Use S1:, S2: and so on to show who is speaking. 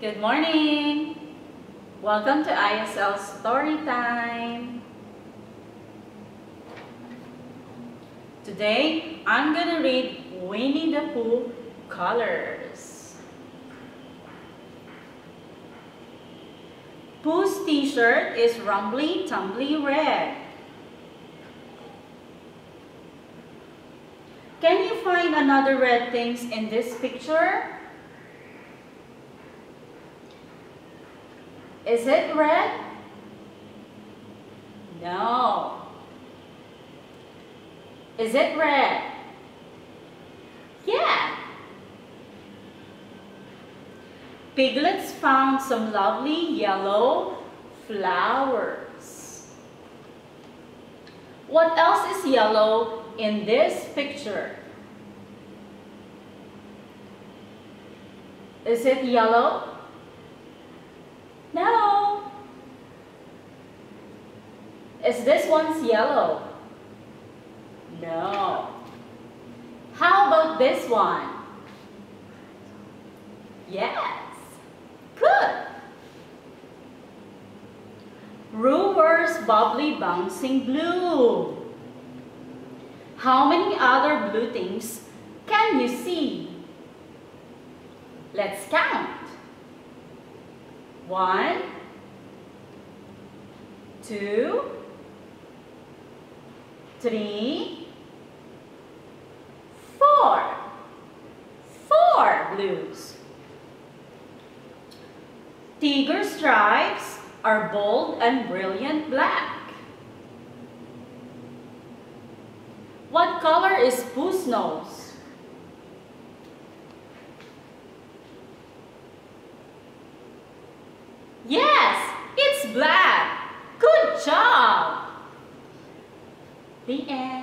S1: Good morning! Welcome to ISL Story Time! Today, I'm gonna read Winnie the Pooh Colors. Pooh's t-shirt is rumbly tumbly red. Can you find another red things in this picture? Is it red? No. Is it red? Yeah. Piglets found some lovely yellow flowers. What else is yellow in this picture? Is it yellow? No. Is this one's yellow? No. How about this one? Yes. Good. Roo wears bubbly bouncing blue. How many other blue things can you see? Let's count. 1, 2, 3, 4. 4 blues. Tiger stripes are bold and brilliant black. What color is Pooh's nose? Yes, it's black. Good job. The end.